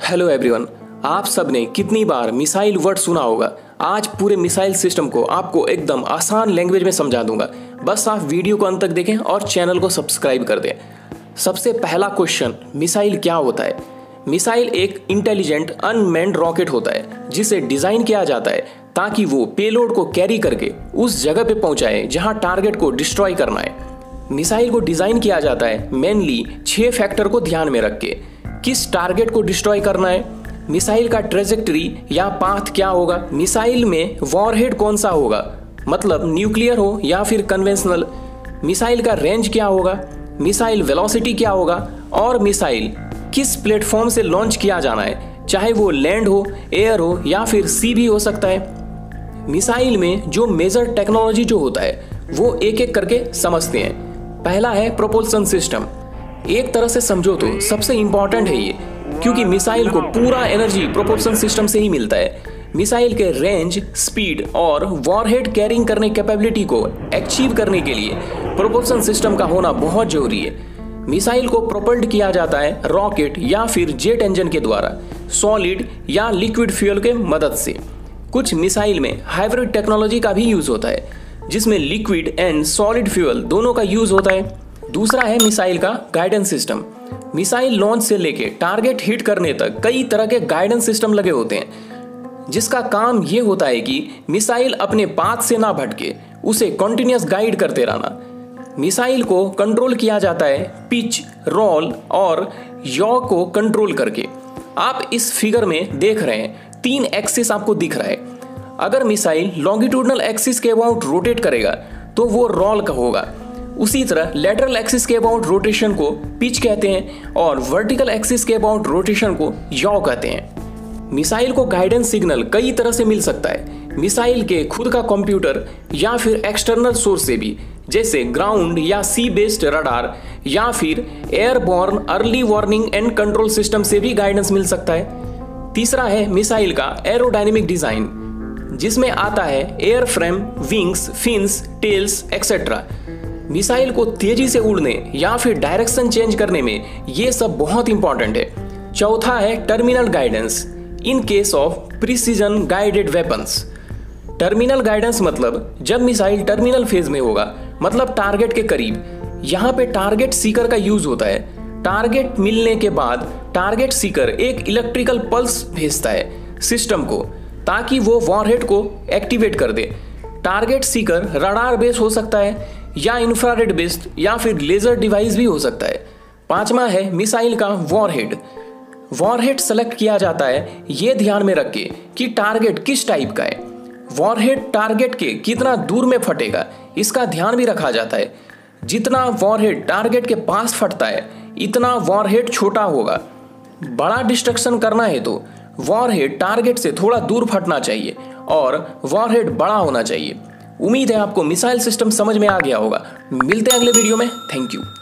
Hello everyone, आप सब ने कितनी बार मिसाइल वर्ड सुना होगा। आज पूरे मिसाइल सिस्टम को आपको एकदम आसान लैंग्वेज में समझा दूंगा। बस आप वीडियो को अंत तक देखें और चैनल को सब्सक्राइब कर दें। सबसे पहला क्वेश्चन, मिसाइल क्या होता है। मिसाइल एक इंटेलिजेंट अनमैन्ड रॉकेट होता है जिसे डिजाइन किया जाता है ताकि वो पेलोड को कैरी करके उस जगह पे पहुंचाए जहां टारगेट को डिस्ट्रॉय करना है। मिसाइल को डिजाइन किया जाता है मेनली 6 फैक्टर को ध्यान में रख के। किस टारगेट को डिस्ट्रॉय करना है, मिसाइल का ट्रेजेक्टरी या पाथ क्या होगा, मिसाइल में वॉरहेड कौन सा होगा, मतलब न्यूक्लियर हो या फिर कन्वेंशनल, मिसाइल का रेंज क्या होगा, मिसाइल वेलोसिटी क्या होगा और मिसाइल किस प्लेटफॉर्म से लॉन्च किया जाना है, चाहे वो लैंड हो, एयर हो या फिर सी भी हो सकता है। मिसाइल में जो मेजर टेक्नोलॉजी जो होता है वो एक एक करके समझते हैं। पहला है प्रोपल्शन सिस्टम। एक तरह से समझो तो सबसे इंपॉर्टेंट है ये, क्योंकि मिसाइल को पूरा एनर्जी प्रोपल्शन सिस्टम से ही मिलता है। मिसाइल के रेंज, स्पीड और वॉरहेड कैरिंग करने कैपेबिलिटी को अचीव करने के लिए प्रोपल्शन सिस्टम का होना बहुत जरूरी है। मिसाइल को प्रोपल्ड किया जाता है रॉकेट या फिर जेट इंजन के द्वारा, सॉलिड या लिक्विड फ्यूल के मदद से। कुछ मिसाइल में हाइब्रिड टेक्नोलॉजी का भी यूज होता है जिसमें लिक्विड एंड सॉलिड फ्यूल दोनों का यूज होता है। दूसरा है मिसाइल का गाइडेंस सिस्टम। मिसाइल लॉन्च से लेके टारगेट हिट करने तक कई तरह के गाइडेंस सिस्टम लगे होते हैं जिसका काम ये होता है कि मिसाइल अपने पाथ से ना भटके, उसे कंटिन्यूअस गाइड करते रहना। मिसाइल को कंट्रोल किया जाता है पिच, रोल और यॉ को कंट्रोल करके। आप इस फिगर में देख रहे हैं 3 एक्सिस आपको दिख रहा है। अगर मिसाइल लॉन्गिट्यूडनल एक्सिस के अबाउट रोटेट करेगा तो वो रोल का होगा। उसी तरह लेटरल एक्सिस के अबाउट रोटेशन को पिच कहते हैं और वर्टिकल एक्सिस के अबाउट रोटेशन को यॉ कहते हैं। मिसाइल को गाइडेंस सिग्नल कई तरह से मिल सकता है, मिसाइल के खुद का कंप्यूटर या फिर एक्सटर्नल सोर्स से भी, जैसे ग्राउंड या सी बेस्ड रडार या फिर airborne early warning and control system से भी गाइडेंस मिल सकता है। तीसरा है मिसाइल का एरोडायनेमिक डिजाइन, जिसमें आता है air frame, wings, fins, tails etcetera. Missile को तेजी से उड़ने या फिर डायरेक्शन चेंज करने में ये सब बहुत इंपॉर्टेंट है। चौथा है terminal guidance in case of precision guided weapons. Terminal guidance मतलब जब मिसाइल टर्मिनल फेज में होगा, मतलब टारगेट के करीब, यहाँ पे टारगेट सीकर का यूज होता है। टारगेट मिलने के बाद टारगेट सीकर एक इलेक्ट्रिकल पल्स भेजता है सिस्टम को ताकि वो वॉरहेड को एक्टिवेट कर दे। टारगेट सीकर रडार बेस हो सकता है या इंफ्रारेड बेस्ड या फिर लेजर डिवाइस भी हो सकता है। पांचवा है मिसाइल का वॉरहेड। वॉरहेड सेलेक्ट किया जाता है ये ध्यान में रख के कि टारगेट किस टाइप का है। वॉरहेड टारगेट के कितना दूर में फटेगा इसका ध्यान भी रखा जाता है। जितना वॉरहेड टारगेट के पास फटता है इतना वॉरहेड छोटा होगा। बड़ा डिस्ट्रक्शन करना है तो वॉरहेड टारगेट से थोड़ा दूर फटना चाहिए और वॉरहेड बड़ा होना चाहिए। उम्मीद है आपको मिसाइल सिस्टम समझ में आ गया होगा। मिलते हैं अगले वीडियो में। Thank you.